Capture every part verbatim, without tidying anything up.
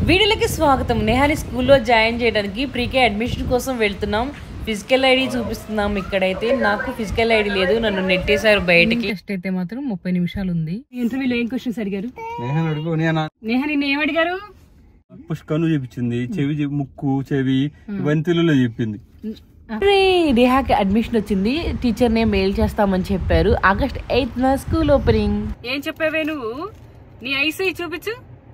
వీడియోలకి స్వాగతం. నేహాని స్కూల్లో జాయిన్ చేయడానికి ప్రీకే అడ్మిషన్ కోసం వెళ్తున్నాం. ఫిజికల్ ఐడి చూపిస్తున్నాం. ఇక్కడైతే నాకు ఫిజికల్ ఐడి లేదు, నన్ను నెట్టేశారు బయటికి. టెస్ట్ అయితే మాత్రం ముప్పై నిమిషాలు ఉంది. ఇంటర్వ్యూలో ఏం క్వశ్చన్స్ అడిగారు? నేహా నిన్న ఏం అడిగారు? పుష్కను చెప్పించింది, చెవి ముక్కు చెవి వంతులలో చెప్పింది. నేహాకి అడ్మిషన్ వచ్చింది, టీచర్ నే మెయిల్ చేస్తామని చెప్పారు. ఆగస్ట్ ఎయిత్ నా స్కూల్ ఓపెనింగ్. ఏం చెప్పావే నువ్వు? నీ ఐసీ చూపించు.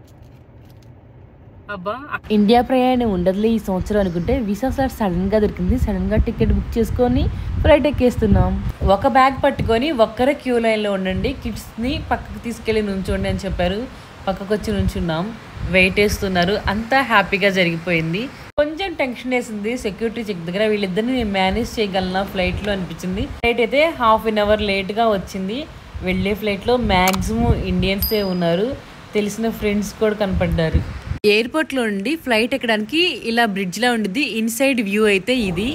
ఇండియా ప్రయాణం ఉండదులే ఈ సంవత్సరం అనుకుంటే వీసా స్లాట్ సడన్ గా దొరికింది. సడన్ గా టికెట్ బుక్ చేసుకొని ఫ్లైట్ ఎక్కేస్తున్నాం. ఒక బ్యాగ్ పట్టుకొని ఒక్కరే క్యూ లైన్ లో ఉండండి, కిడ్స్ ని పక్కకు తీసుకెళ్లి నుంచోండి అని చెప్పారు. పక్కకు వచ్చి నుంచున్నాం, వెయిట్ వేస్తున్నారు. అంతా హ్యాపీగా జరిగిపోయింది. కొంచెం టెన్షన్ వేసింది సెక్యూరిటీ చెక్ దగ్గర. వీళ్ళిద్దరిని నేను మేనేజ్ చేయగలనా ఫ్లైట్ లో అనిపించింది. ఫ్లైట్ అయితే హాఫ్ అన్ అవర్ లేట్ గా వచ్చింది. వెళ్లే ఫ్లైట్ లో మాక్సిమం ఇండియన్సే ఉన్నారు, తెలిసిన ఫ్రెండ్స్ కూడా కనపడ్డారు. ఎయిర్పోర్ట్ లో నుండి ఫ్లైట్ ఎక్కడానికి ఇలా బ్రిడ్జ్ లా ఉండిద్ది. ఇన్సైడ్ వ్యూ అయితే ఇది.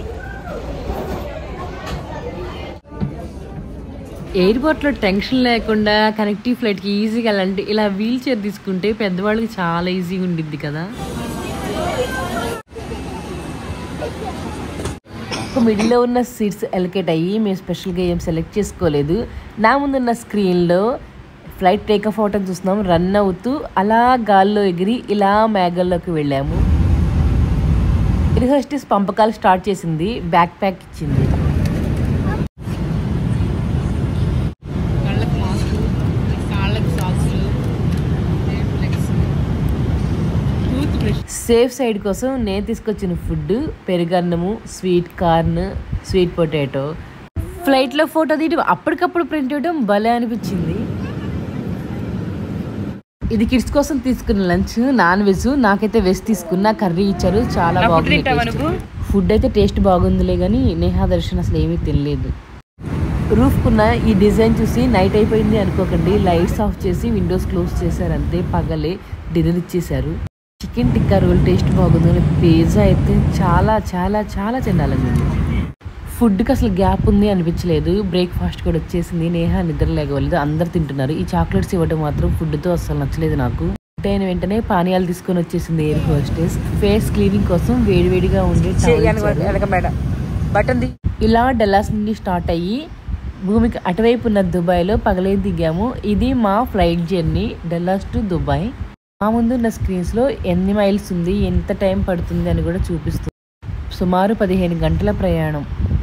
ఎయిర్పోర్ట్ లో టెన్షన్ లేకుండా కనెక్టివ్ ఫ్లైట్ కి ఈజీగా వెళ్ళాలంటే ఇలా వీల్ చైర్ తీసుకుంటే పెద్దవాళ్ళకి చాలా ఈజీగా ఉండిద్ది కదా. మిడిల్ లో ఉన్న సీట్స్ ఎలకేట్ అయ్యి మేము స్పెషల్గా ఏం సెలెక్ట్ చేసుకోలేదు. నా ముందున్న స్క్రీన్లో ఫ్లైట్ టేక్ ఆఫ్ అవటం చూస్తున్నాం. రన్ అవుతూ అలా గాల్లో ఎగిరి ఇలా మేఘల్లోకి వెళ్ళాము. ఎయిర్ హోస్టెస్ పంపకాలు స్టార్ట్ చేసింది, బ్యాక్ ప్యాక్ ఇచ్చింది. సేఫ్ సైడ్ కోసం నేను తీసుకొచ్చిన ఫుడ్ పెరుగన్నము, స్వీట్ కార్న్, స్వీట్ పొటాటో. ఫ్లైట్లో ఫోటో తీయడం అప్పటికప్పుడు ప్రింట్ ఇవ్వడం భలే అనిపించింది. ఇది కిడ్స్ కోసం తీసుకున్న లంచ్, నాన్ వెజ్. నాకైతే వెజ్ తీసుకున్న, కర్రీ ఇచ్చారు, చాలా బాగుంది. ఫుడ్ అయితే టేస్ట్ బాగుందిలే కానీ నేహా దర్శన్ అసలు ఏమీ తినలేదు. రూఫ్ కున్న ఈ డిజైన్ చూసి నైట్ అయిపోయింది అనుకోకండి. లైట్స్ ఆఫ్ చేసి విండోస్ క్లోజ్ చేశారు అంతే. పగలే డిన్నర్ ఇచ్చేసారు. చికెన్ టిక్కా రోల్ టేస్ట్ బాగుంది. పిజ్జా అయితే చాలా చాలా చాలా తినాలని. ఫుడ్కి అసలు గ్యాప్ ఉంది అనిపించలేదు. బ్రేక్ఫాస్ట్ కూడా వచ్చేసింది. నేహా నిద్ర లేకపోలేదు, అందరు తింటున్నారు. ఈ చాక్లెట్స్ ఇవ్వడం మాత్రం ఫుడ్తో అసలు నచ్చలేదు నాకు. అయిన వెంటనే పానీయాలు తీసుకొని వచ్చేసింది ఎయిర్ హోస్టెస్. ఫేస్ క్లీనింగ్ కోసం వేడివేడిగా ఉండే ఇలా డల్లాస్ నుండి స్టార్ట్ అయ్యి భూమికి అటువైపు ఉన్న దుబాయ్లో పగలే దిగాము. ఇది మా flight journey Dallas to Dubai. మా ముందు ఉన్న స్క్రీన్స్లో ఎన్ని మైల్స్ ఉంది, ఎంత టైం పడుతుంది అని కూడా చూపిస్తుంది. సుమారు పదిహేను గంటల ప్రయాణం.